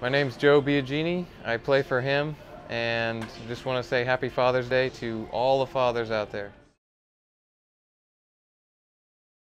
My name's Biagini. I play for him, and just want to say Happy Father's Day to all the fathers out there.